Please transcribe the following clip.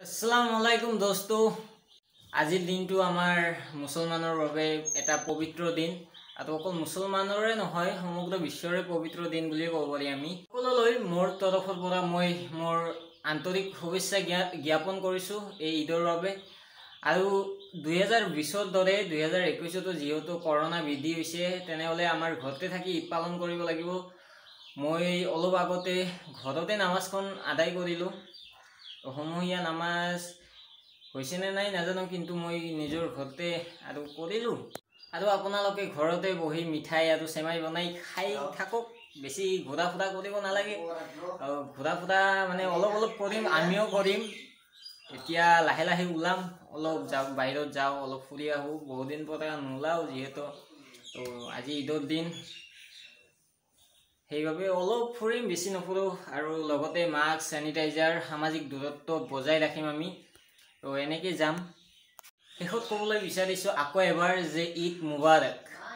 আসসালামুআলাইকুম দোস্তো আজিৰ দিনটো আমাৰ মুছলমানৰ বাবে এটা পবিত্ৰ দিন আৰু অকল মুছলমানৰে নহয় সমগ্ৰ বিশ্বৰে পবিত্ৰ দিন বুলি ক'ব পাৰি আমি সকলোলৈ মোৰ তৰফৰ পৰা মই মোৰ আন্তৰিক শুভেচ্ছা জ্ঞাপন কৰিছো এই ঈদৰ বাবে আৰু 2020ৰ দৰে 2021তো যেহেতু কৰোনা বৃদ্ধি হৈছে তেনেহলে আমাৰ ঘৰতে থাকি ঈদ পালন কৰিব লাগিব মই অলপ আগতে ঘৰতে নামাজখন আদায় কৰিলো সমূহীয়া নামাজ হৈছে নে নাই নাজানো কিন্তু মই নিজৰ ঘৰতে আৰু কৰিলো আৰু আপোনালোকে ঘৰতে বহি মিঠাই আৰু সেমাই বনাই খাই থাকক বেছি ঘোৰা ফুৰা কৰিব নালাগে ঘোৰা ফুৰা মানে অলপ কৰিম আমিও কৰিম এতিয়া লাহে লাহে উলাম অলপ যাও বাহিৰত যাও অলপ ফুৰি আহো বহুত দিন পৰা নোলাও যেহেতু তো আজি ঈদৰ দিন সেইভাবে অলপ ফুৰিম বেছি নফুৰো আৰু লগতে মাস্ক স্যানিটাইজাৰ সামাজিক দূৰত্ব বজাই ৰাখিম আমি তো এনেকৈ যাম শেষত ক'বলৈ বিচাৰিছো আকৌ এবাৰ যে ঈদ মুবাৰক